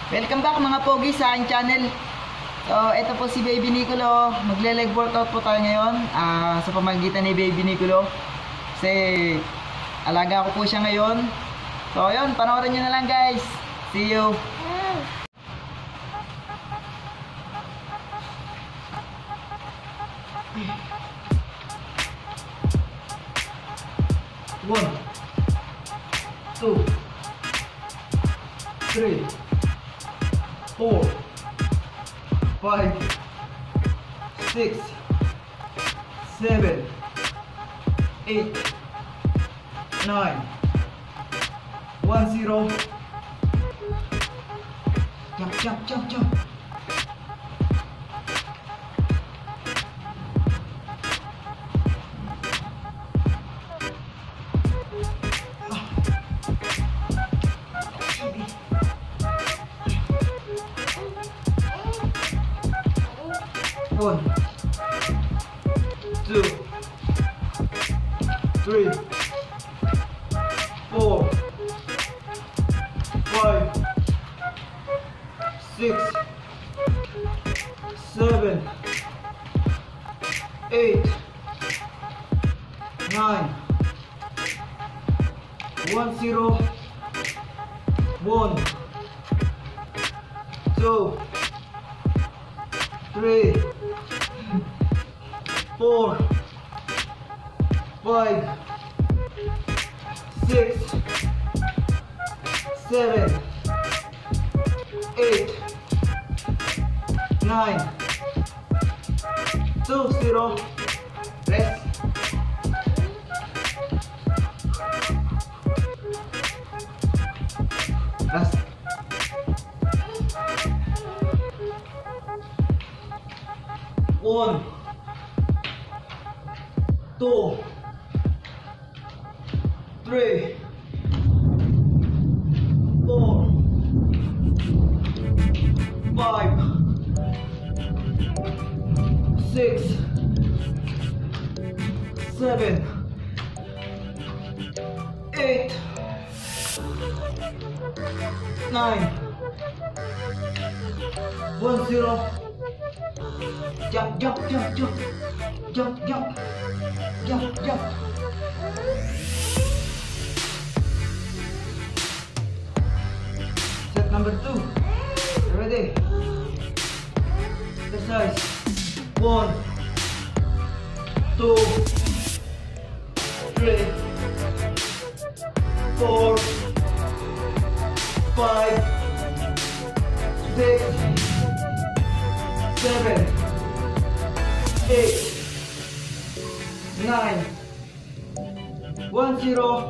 Welcome back mga pogi sa aking channel. So, ito po si Baby Nicholo. Magle-leg workout po tayo ngayon sa pamamagitan ni Baby Nicholo. Kasi alaga ko po siya ngayon. So, ayun, panoorin nyo na lang guys. See you. One, two, three, 4, 5, 6, 7, 8, 9, 1, 0. Jump, jump, jump, jump. One, two, three, 4, 5, 6, 7, 8, 9, 1, 0, 1, 2, 3, 4, 5, 6, 7, 8, 9, 2, 0. Rest. Rest. One, 2, 3, 4, 5, 6, 7, 8, 9, 1, 0. Jump, jump, jump, jump, jump, jump, jump, jump. Set number 2. Ready? Exercise. 1, 2, 3, 4, 5, 6, 7, 8, 9, 1, 0.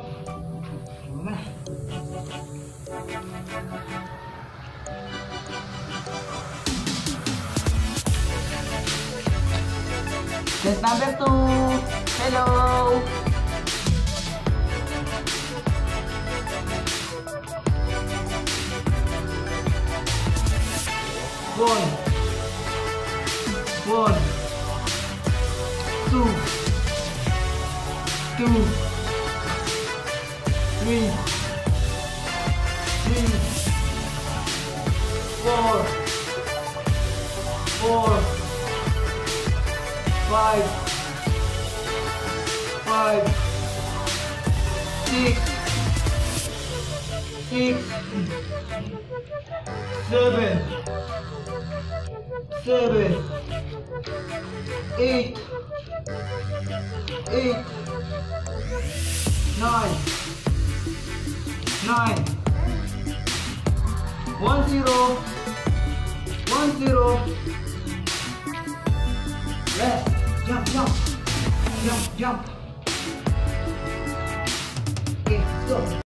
Set number 2. Hello. One, 2, 3, 4, 5, 6, 7, 8, 9, 1, 0, 1, 0. Rest. Jump, jump, jump, jump. Okay, go.